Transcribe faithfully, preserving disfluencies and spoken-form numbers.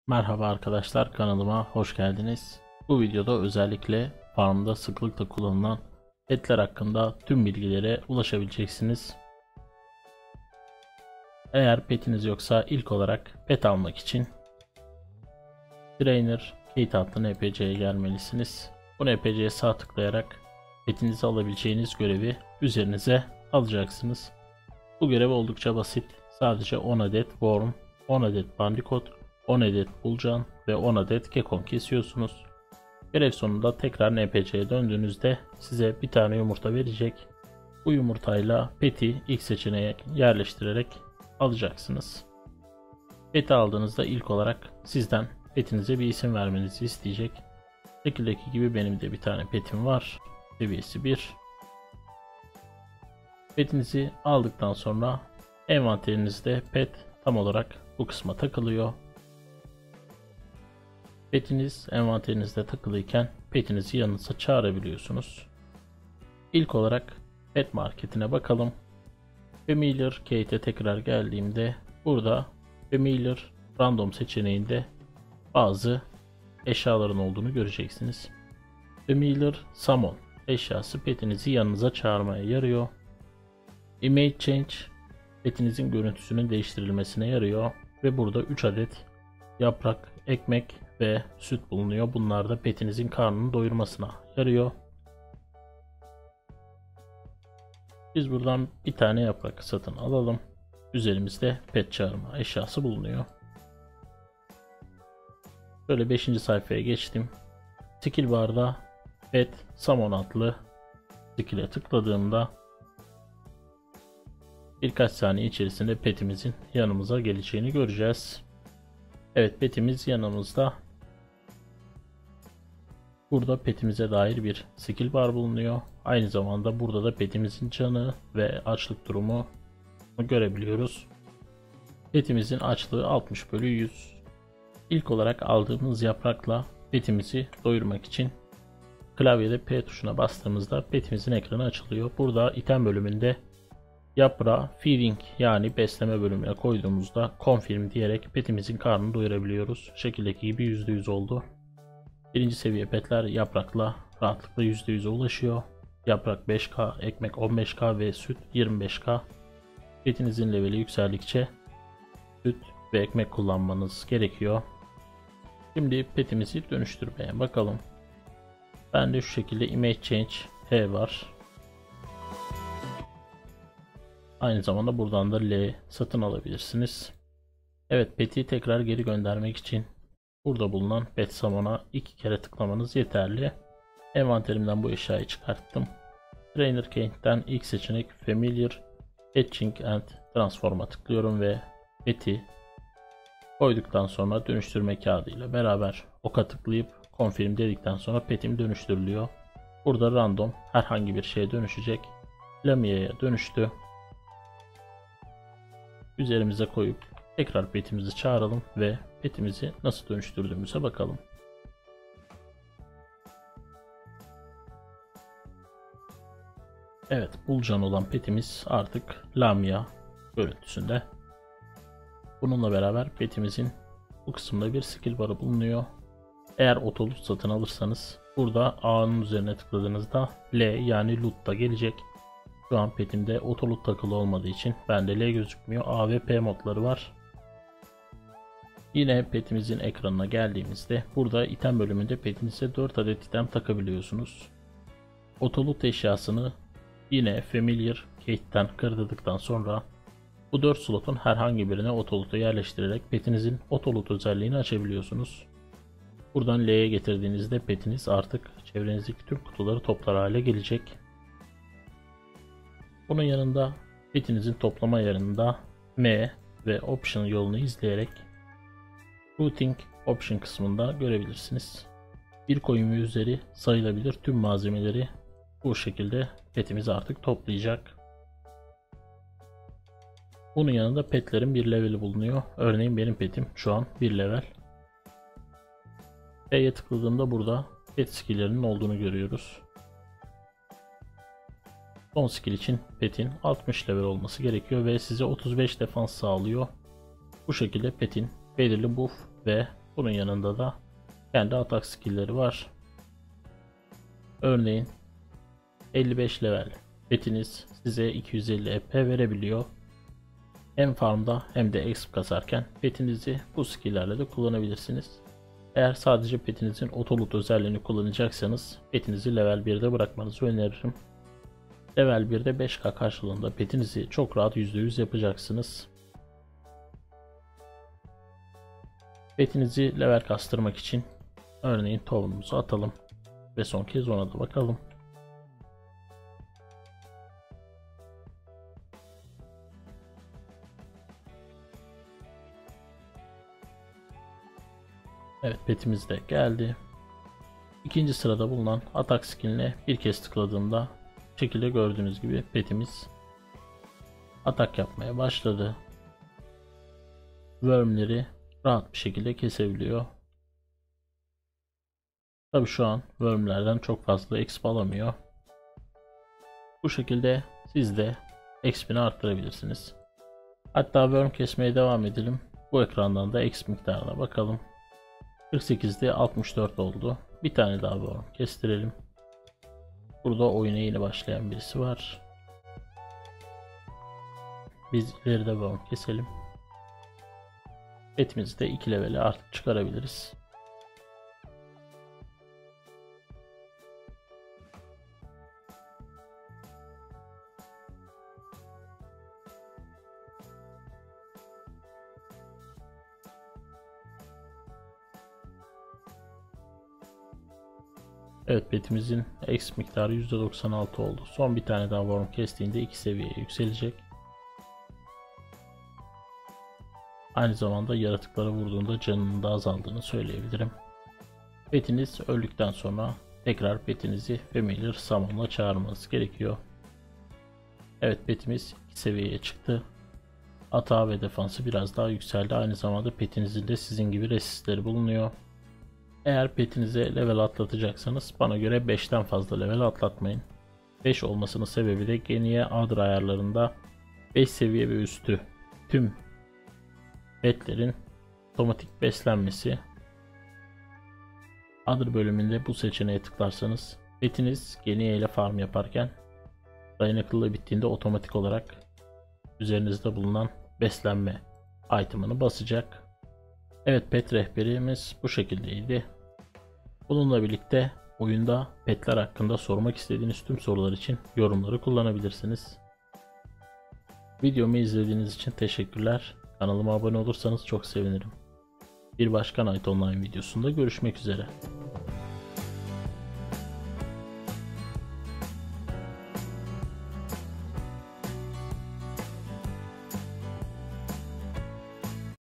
Merhaba arkadaşlar, kanalıma hoş geldiniz. Bu videoda özellikle farmda sıklıkla kullanılan petler hakkında tüm bilgilere ulaşabileceksiniz. Eğer petiniz yoksa ilk olarak pet almak için Trainer Kate adlı N P C'ye gelmelisiniz. Bu N P C'ye sağ tıklayarak petinizi alabileceğiniz görevi üzerinize alacaksınız. Bu görev oldukça basit. Sadece on adet Worm, on adet Bandicoot, on adet Bulcan ve on adet Gekon kesiyorsunuz. Görev sonunda tekrar N P C'ye döndüğünüzde size bir tane yumurta verecek. Bu yumurtayla peti ilk seçeneğe yerleştirerek alacaksınız. Peti aldığınızda ilk olarak sizden petinize bir isim vermenizi isteyecek. Şekildeki gibi benim de bir tane petim var. Seviyesi bir. Petinizi aldıktan sonra envanterinizde pet tam olarak bu kısma takılıyor. Petiniz envanterinizde takılıyken petinizi yanınıza çağırabiliyorsunuz. İlk olarak pet marketine bakalım. Familiar Kate'e tekrar geldiğimde burada Familiar Random seçeneğinde bazı eşyaların olduğunu göreceksiniz. Familiar Summon eşyası petinizi yanınıza çağırmaya yarıyor. Image Change petinizin görüntüsünün değiştirilmesine yarıyor ve burada üç adet yaprak, ekmek ve süt bulunuyor. Bunlar da petinizin karnını doyurmasına yarıyor. Biz buradan bir tane yaprak satın alalım. Üzerimizde pet çağırma eşyası bulunuyor. Şöyle beşinci sayfaya geçtim. Skill barda Pet Summon adlı skill'e tıkladığımda birkaç saniye içerisinde petimizin yanımıza geleceğini göreceğiz. Evet, petimiz yanımızda. Burada petimize dair bir skill bar bulunuyor. Aynı zamanda burada da petimizin canı ve açlık durumu görebiliyoruz. Petimizin açlığı altmış bölü yüz. İlk olarak aldığımız yaprakla petimizi doyurmak için klavyede P tuşuna bastığımızda petimizin ekranı açılıyor. Burada item bölümünde yaprağı feeding yani besleme bölümüne koyduğumuzda confirm diyerek petimizin karnını doyurabiliyoruz. Şekildeki gibi yüzde yüz oldu. Birinci seviye petler yaprakla rahatlıkla yüzde yüze ulaşıyor. Yaprak beş K, ekmek on beş K ve süt yirmi beş K. Petinizin leveli yükseldikçe süt ve ekmek kullanmanız gerekiyor. Şimdi petimizi dönüştürmeye bakalım. Bende şu şekilde Image Change H var. Aynı zamanda buradan da L satın alabilirsiniz. Evet, peti tekrar geri göndermek için burada bulunan Pet Summon'a iki kere tıklamanız yeterli. Envanterimden bu eşyayı çıkarttım. Trainer Kate'den ilk seçenek Familiar Hatching and Transform'a tıklıyorum ve peti koyduktan sonra dönüştürme kağıdı ile beraber oka tıklayıp Confirm dedikten sonra petim dönüştürülüyor. Burada random herhangi bir şeye dönüşecek. Lamia'ya dönüştü. Üzerimize koyup tekrar petimizi çağıralım ve petimizi nasıl dönüştürdüğümüze bakalım. Evet, Bulcan olan petimiz artık Lamia görüntüsünde. Bununla beraber petimizin bu kısımda bir skill barı bulunuyor. Eğer otolut satın alırsanız burada A'nın üzerine tıkladığınızda L yani loot da gelecek. Şu an petimde otolut takılı olmadığı için bende L gözükmüyor. A ve P modları var. Yine petimizin ekranına geldiğimizde burada item bölümünde petinize dört adet item takabiliyorsunuz. Otolut eşyasını yine Familiar Kate'den kırdırdıktan sonra bu dört slotun herhangi birine otolutu yerleştirerek petinizin otolut özelliğini açabiliyorsunuz. Buradan L'ye getirdiğinizde petiniz artık çevrenizdeki tüm kutuları toplar hale gelecek. Bunun yanında petinizin toplama yanında M ve Option yolunu izleyerek Routing Option kısmında görebilirsiniz. Bir koyun ve üzeri sayılabilir tüm malzemeleri bu şekilde petimiz artık toplayacak. Bunun yanında petlerin bir leveli bulunuyor. Örneğin benim petim şu an bir level. P'ye tıkladığımda burada pet skill'lerinin olduğunu görüyoruz. Son skill için petin altmış level olması gerekiyor ve size otuz beş defans sağlıyor. Bu şekilde petin belirli buff ve Bunun yanında da kendi atak skill'leri var. Örneğin elli beş level petiniz size iki yüz elli E P verebiliyor. Hem farmda hem de exp kasarken petinizi bu skill'lerle de kullanabilirsiniz. Eğer sadece petinizin otolut özelliğini kullanacaksanız petinizi level birde bırakmanızı öneririm. Level birde beş K karşılığında petinizi çok rahat yüzde yüz yapacaksınız. Petinizi level kastırmak için örneğin tohumumuzu atalım ve son kez ona da bakalım. Evet, petimiz de geldi. İkinci sırada bulunan atak skilline bir kez tıkladığımda şekilde gördüğünüz gibi petimiz atak yapmaya başladı. Worm'leri rahat bir şekilde kesebiliyor. Tabi şu an worm'lerden çok fazla exp alamıyor. Bu şekilde siz de exp'ini arttırabilirsiniz. Hatta worm kesmeye devam edelim. Bu ekrandan da exp miktarına bakalım. kırk sekizde altmış dört oldu. Bir tane daha worm kestirelim. Burada oyuna yeni başlayan birisi var. Biz ileride worm keselim. Petimizi de iki level'e artık çıkarabiliriz. Evet, petimizin X miktarı yüzde doksan altı oldu. Son bir tane daha worm kestiğinde iki seviyeye yükselecek. Aynı zamanda yaratıklara vurduğunda canının da azaldığını söyleyebilirim. Petiniz öldükten sonra tekrar petinizi Familiar Summon'la çağırmanız gerekiyor. Evet, petimiz iki seviyeye çıktı. Atağı ve defansı biraz daha yükseldi. Aynı zamanda petinizin de sizin gibi resistleri bulunuyor. Eğer petinize level atlatacaksanız bana göre beşten fazla level atlatmayın. beş olmasının sebebi de Genie Adder ayarlarında beş seviye ve üstü tüm petlerin otomatik beslenmesi. Adder bölümünde bu seçeneğe tıklarsanız petiniz Genie ile farm yaparken dayanıklılığı bittiğinde otomatik olarak üzerinizde bulunan beslenme item'ını basacak. Evet, pet rehberimiz bu şekildeydi. Bununla birlikte oyunda petler hakkında sormak istediğiniz tüm sorular için yorumları kullanabilirsiniz. Videomu izlediğiniz için teşekkürler. Kanalıma abone olursanız çok sevinirim. Bir başka Night Online videosunda görüşmek üzere.